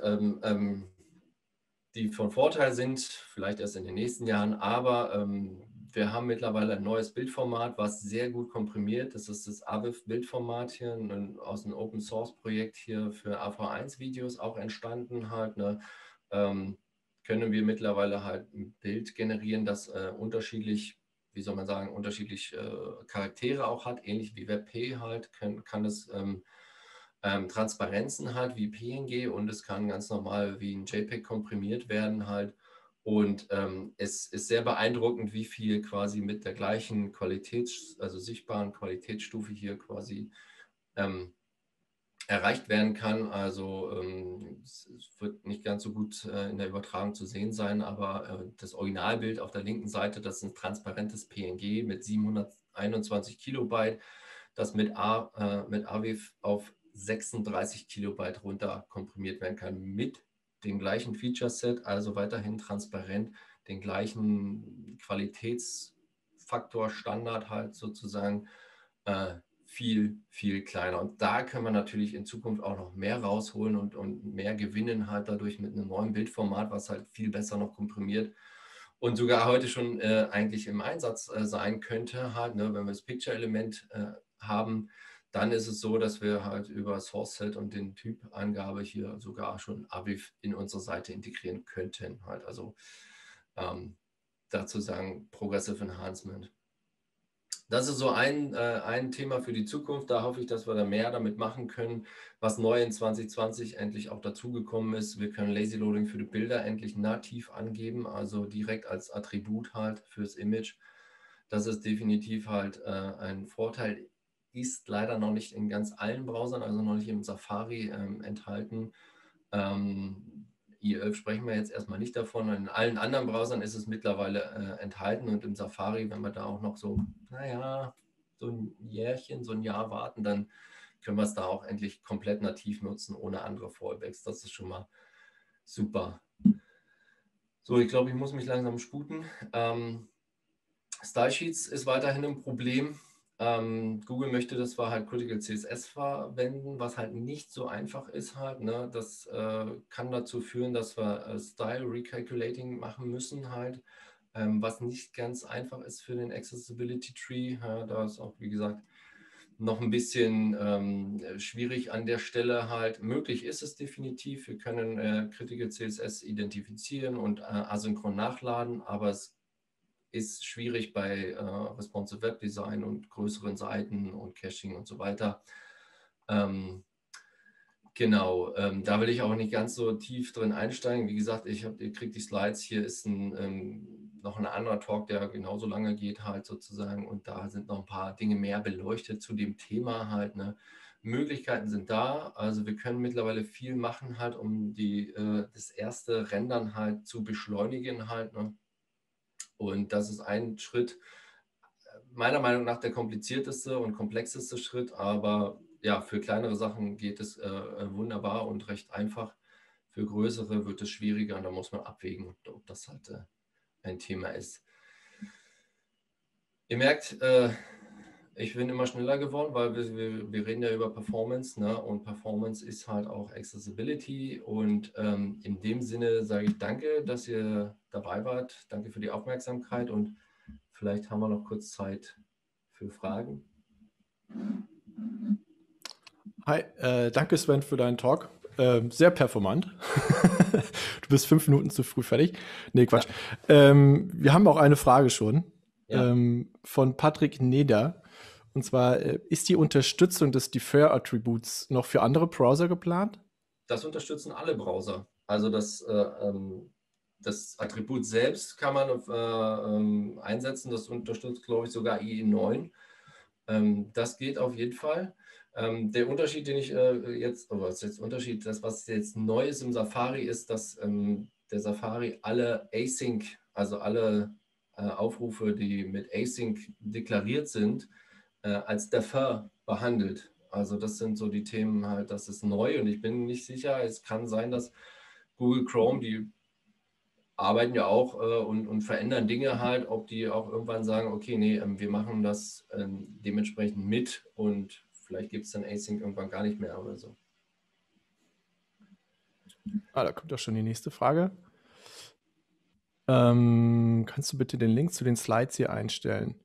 die von Vorteil sind, vielleicht erst in den nächsten Jahren, aber wir haben mittlerweile ein neues Bildformat, was sehr gut komprimiert. Das ist das AVIF-Bildformat hier, aus einem Open-Source-Projekt hier für AV1-Videos auch entstanden halt. Ne? Können wir mittlerweile halt ein Bild generieren, das unterschiedlich, wie soll man sagen, unterschiedlich Charaktere auch hat, ähnlich wie WebP halt, kann es Transparenzen hat wie PNG und es kann ganz normal wie ein JPEG komprimiert werden halt. Und es ist sehr beeindruckend, wie viel quasi mit der gleichen also sichtbaren Qualitätsstufe hier quasi erreicht werden kann. Also es wird nicht ganz so gut in der Übertragung zu sehen sein, aber das Originalbild auf der linken Seite, das ist ein transparentes PNG mit 721 Kilobyte, das mit AWIF auf 36 Kilobyte runter komprimiert werden kann, mit dem gleichen Feature-Set, also weiterhin transparent, den gleichen Qualitätsfaktor, Standard halt sozusagen, viel, viel kleiner. Und da können wir natürlich in Zukunft auch noch mehr rausholen und mehr gewinnen halt dadurch mit einem neuen Bildformat, was halt viel besser noch komprimiert und sogar heute schon eigentlich im Einsatz sein könnte halt, ne, wenn wir das Picture-Element haben, dann ist es so, dass wir halt über Source-Set und den Typ-Angabe hier sogar schon AVIF in unsere Seite integrieren könnten halt. Also dazu sagen Progressive Enhancement. Das ist so ein Thema für die Zukunft. Da hoffe ich, dass wir da mehr damit machen können. Was neu in 2020 endlich auch dazugekommen ist, wir können Lazy Loading für die Bilder endlich nativ angeben, also direkt als Attribut halt fürs Image. Das ist definitiv halt ein Vorteil, ist leider noch nicht in ganz allen Browsern, also noch nicht im Safari enthalten. IE11 sprechen wir jetzt erstmal nicht davon. In allen anderen Browsern ist es mittlerweile enthalten und im Safari, wenn wir da auch noch so, naja, so ein Jährchen, so ein Jahr warten, dann können wir es da auch endlich komplett nativ nutzen, ohne andere Fallbacks. Das ist schon mal super. So, ich glaube, ich muss mich langsam sputen. Style Sheets ist weiterhin ein Problem. Google möchte, dass wir halt Critical CSS verwenden, was halt nicht so einfach ist halt. Ne? Das kann dazu führen, dass wir Style Recalculating machen müssen halt, was nicht ganz einfach ist für den Accessibility Tree. Ja, da ist auch, wie gesagt, noch ein bisschen schwierig an der Stelle halt. Möglich ist es definitiv. Wir können Critical CSS identifizieren und asynchron nachladen, aber es ist schwierig bei Responsive Web Design und größeren Seiten und Caching und so weiter. Genau, da will ich auch nicht ganz so tief drin einsteigen. Wie gesagt, ihr kriegt die Slides. Hier ist noch ein anderer Talk, der genauso lange geht halt sozusagen. Und da sind noch ein paar Dinge mehr beleuchtet zu dem Thema halt. Ne? Möglichkeiten sind da. Also wir können mittlerweile viel machen halt, um das erste Rendern halt zu beschleunigen halt. Ne? Und das ist ein Schritt, meiner Meinung nach der komplizierteste und komplexeste Schritt, aber ja, für kleinere Sachen geht es wunderbar und recht einfach. Für größere wird es schwieriger und da muss man abwägen, ob das halt ein Thema ist. Ihr merkt, ich bin immer schneller geworden, weil wir reden ja über Performance, ne? Und Performance ist halt auch Accessibility. Und in dem Sinne sage ich danke, dass ihr dabei wart. Danke für die Aufmerksamkeit und vielleicht haben wir noch kurz Zeit für Fragen. Hi, danke Sven für deinen Talk. Sehr performant. Du bist 5 Minuten zu früh fertig. Nee, Quatsch. Wir haben auch eine Frage schon Ja, von Patrick Neder. Und zwar, ist die Unterstützung des Defer-Attributs noch für andere Browser geplant? das unterstützen alle Browser. Also das Attribut selbst kann man einsetzen. Das unterstützt, glaube ich, sogar IE9. Das geht auf jeden Fall. Der Unterschied, den ich jetzt, oder was ist jetzt Unterschied, das, was jetzt neu ist im Safari, ist, dass der Safari alle Async, also alle Aufrufe, die mit Async deklariert sind, als Defer behandelt. Also das sind so die Themen halt, das ist neu und ich bin nicht sicher. Es kann sein, dass Google Chrome, die arbeiten ja auch und verändern Dinge halt, ob die auch irgendwann sagen, okay, nee, wir machen das dementsprechend mit und vielleicht gibt es dann Async irgendwann gar nicht mehr oder so. Da kommt auch schon die nächste Frage. Kannst du bitte den Link zu den Slides hier einstellen?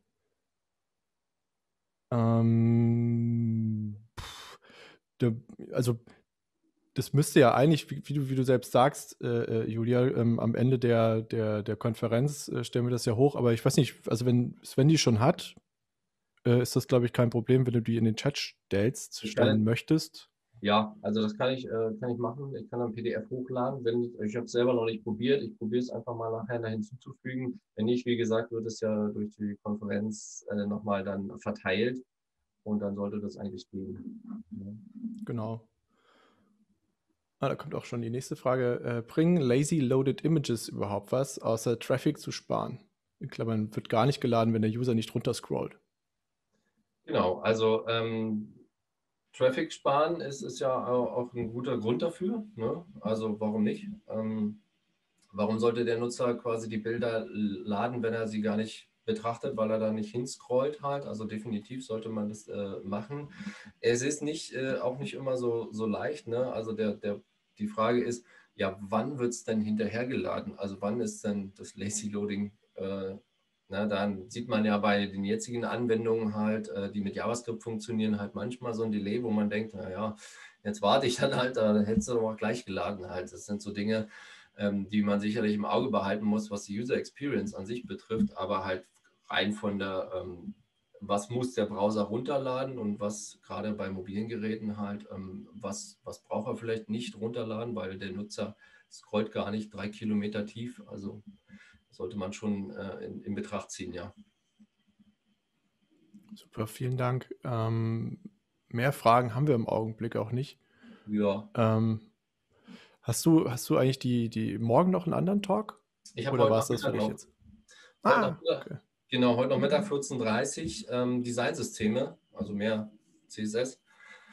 Der, also das müsste ja eigentlich, wie du selbst sagst, Julia, am Ende der Konferenz stellen wir das ja hoch, aber ich weiß nicht, also wenn Sven die schon hat, ist das, glaube ich, kein Problem, wenn du die in den Chat stellen möchtest. Ja, also das kann ich machen. Ich kann ein PDF hochladen. Ich habe es selber noch nicht probiert. Ich probiere es einfach mal nachher da hinzuzufügen. Wenn nicht, wie gesagt, wird es ja durch die Konferenz nochmal dann verteilt und dann sollte das eigentlich gehen. Ja. Genau. Da kommt auch schon die nächste Frage. Bringen lazy loaded Images überhaupt was, außer Traffic zu sparen? In Klammern, wird gar nicht geladen, wenn der User nicht runter scrollt. Genau, also Traffic sparen ist ja auch ein guter Grund dafür. Ne? Also warum nicht? Warum sollte der Nutzer quasi die Bilder laden, wenn er sie gar nicht betrachtet, weil er da nicht hinscrollt halt? Also definitiv sollte man das machen. Es ist auch nicht immer so leicht. Ne? Also die Frage ist, ja, wann wird es denn hinterhergeladen? Also wann ist denn das Lazy Loading na, dann sieht man ja bei den jetzigen Anwendungen halt, die mit JavaScript funktionieren, halt manchmal so ein Delay, wo man denkt, naja, jetzt warte ich dann halt, dann hättest du doch auch gleich geladen halt. Das sind so Dinge, die man sicherlich im Auge behalten muss, was die User Experience an sich betrifft, aber halt rein von was muss der Browser runterladen und was gerade bei mobilen Geräten halt, was braucht er vielleicht nicht runterladen, weil der Nutzer scrollt gar nicht 3 Kilometer tief. Also sollte man schon in Betracht ziehen, ja. Super, vielen Dank. Mehr Fragen haben wir im Augenblick auch nicht. Ja. Hast du eigentlich die morgen noch einen anderen Talk? Ich habe Oder heute war es das für Nachmittag dich noch. jetzt? Heute Ah, Nachmittag, okay. genau, heute Nachmittag 14:30 Uhr Designsysteme, also mehr CSS.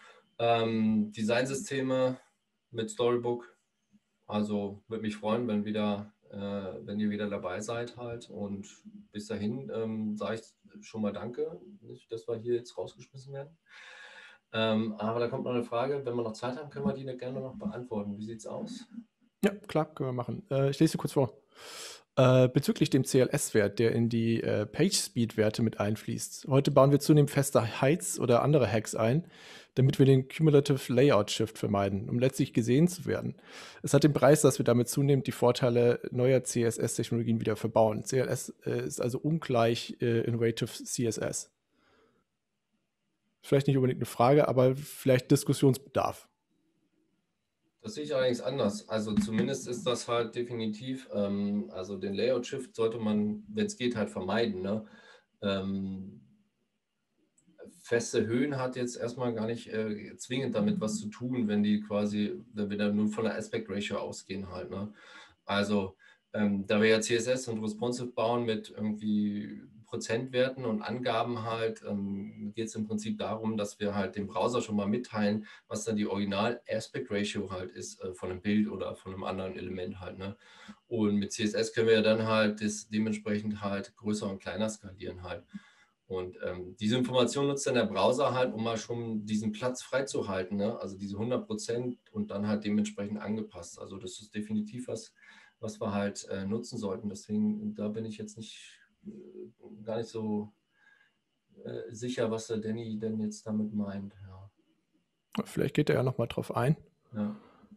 Designsysteme mit Storybook. Also würde mich freuen, wenn ihr wieder dabei seid halt. Und bis dahin sage ich schon mal Danke, nicht, dass wir hier jetzt rausgeschmissen werden. Aber da kommt noch eine Frage. Wenn wir noch Zeit haben, können wir die gerne noch beantworten. Wie sieht es aus? Ja, klar, können wir machen. Ich lese dir kurz vor. Bezüglich dem CLS-Wert, der in die Page-Speed-Werte mit einfließt. Heute bauen wir zunehmend feste Heights oder andere Hacks ein, damit wir den Cumulative Layout Shift vermeiden, um letztlich gesehen zu werden. Es hat den Preis, dass wir damit zunehmend die Vorteile neuer CSS-Technologien wieder verbauen. CLS ist also ungleich Innovative CSS. Vielleicht nicht unbedingt eine Frage, aber vielleicht Diskussionsbedarf. Das sehe ich allerdings anders. Also zumindest ist das halt definitiv, also den Layout-Shift sollte man, wenn es geht, halt vermeiden. Ne? Ähm, Feste Höhen hat jetzt erstmal gar nicht zwingend damit was zu tun, wenn wir da nur von der Aspect Ratio ausgehen halt. Ne? Also da wir ja CSS und Responsive bauen mit irgendwie Prozentwerten und Angaben halt, geht es im Prinzip darum, dass wir halt dem Browser schon mal mitteilen, was dann die Original Aspect Ratio halt ist von einem Bild oder von einem anderen Element halt. Ne? Und mit CSS können wir ja dann halt das dementsprechend halt größer und kleiner skalieren halt. Und diese Information nutzt dann der Browser halt, um mal schon diesen Platz freizuhalten, ne? Also diese 100% und dann halt dementsprechend angepasst. Also das ist definitiv was wir halt nutzen sollten. Deswegen, da bin ich jetzt gar nicht so sicher, was der Danny denn jetzt damit meint. Ja. Vielleicht geht er ja nochmal drauf ein. Ja.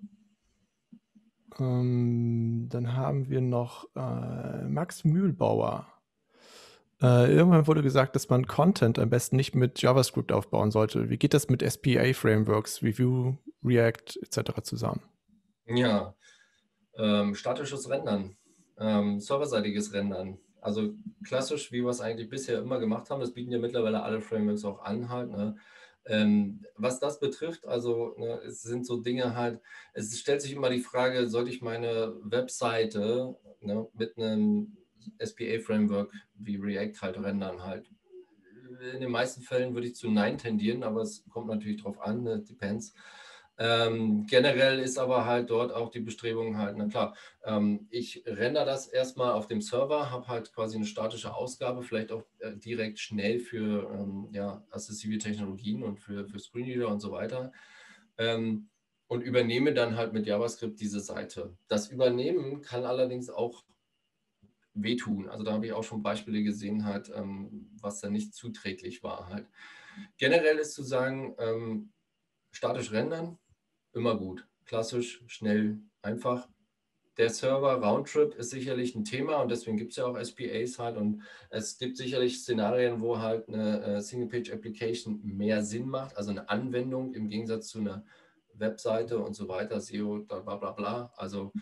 Dann haben wir noch Max Mühlbauer. Irgendwann wurde gesagt, dass man Content am besten nicht mit JavaScript aufbauen sollte. Wie geht das mit SPA-Frameworks wie Vue, React etc. zusammen? Ja, statisches Rendern, serverseitiges Rendern. Also klassisch, wie wir es eigentlich bisher immer gemacht haben, das bieten ja mittlerweile alle Frameworks auch an halt. Ne? Was das betrifft, also ne, es sind so Dinge halt, es stellt sich immer die Frage, sollte ich meine Webseite mit einem SPA-Framework wie React halt rendern halt. In den meisten Fällen würde ich zu Nein tendieren, aber es kommt natürlich drauf an, ne? Depends. Generell ist aber halt dort auch die Bestrebung halt, na klar, ich rendere das erstmal auf dem Server, habe halt quasi eine statische Ausgabe, vielleicht auch direkt schnell für assistive Technologien und für Screenreader und so weiter und übernehme dann halt mit JavaScript diese Seite. Das Übernehmen kann allerdings auch wehtun. Also da habe ich auch schon Beispiele gesehen halt, was da nicht zuträglich war halt. Generell ist zu sagen, statisch rendern, immer gut. Klassisch, schnell, einfach. Der Server Roundtrip ist sicherlich ein Thema und deswegen gibt es ja auch SPAs halt und es gibt sicherlich Szenarien, wo halt eine Single-Page-Application mehr Sinn macht, also eine Anwendung im Gegensatz zu einer Webseite und so weiter, SEO, bla bla bla. Also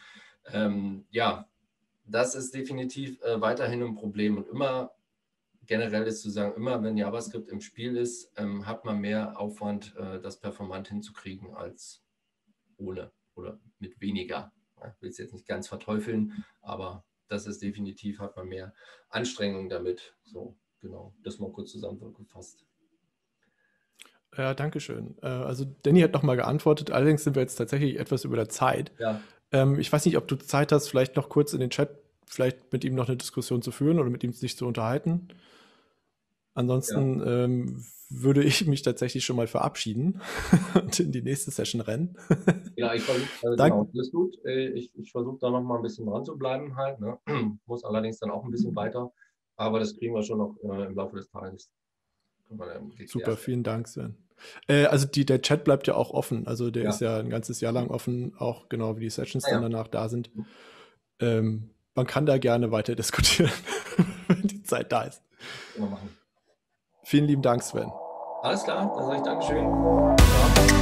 das ist definitiv weiterhin ein Problem und immer generell ist zu sagen, immer wenn JavaScript im Spiel ist, hat man mehr Aufwand, das performant hinzukriegen als ohne oder mit weniger. Ich will es jetzt nicht ganz verteufeln, aber das ist definitiv, hat man mehr Anstrengungen damit. So, genau, das mal kurz zusammengefasst. Ja, danke schön. Also Danny hat nochmal geantwortet, allerdings sind wir jetzt tatsächlich etwas über der Zeit. Ja. Ich weiß nicht, ob du Zeit hast, vielleicht noch kurz in den Chat vielleicht mit ihm noch eine Diskussion zu führen oder mit ihm sich zu unterhalten. Ansonsten würde ich mich tatsächlich schon mal verabschieden und in die nächste Session rennen. Ja, ich versuche, genau, alles gut. Ich versuche da noch mal ein bisschen dran zu bleiben halt. Ne? Muss allerdings dann auch ein bisschen weiter, aber das kriegen wir schon noch im Laufe des Tages. Super, vielen Dank, Sven. Also der Chat bleibt ja auch offen, also der ist ja ein ganzes Jahr lang offen, auch genau wie die Sessions dann danach da sind. Man kann da gerne weiter diskutieren, wenn die Zeit da ist. Machen. Vielen lieben Dank, Sven. Alles klar, dann sage ich Dankeschön. Ja.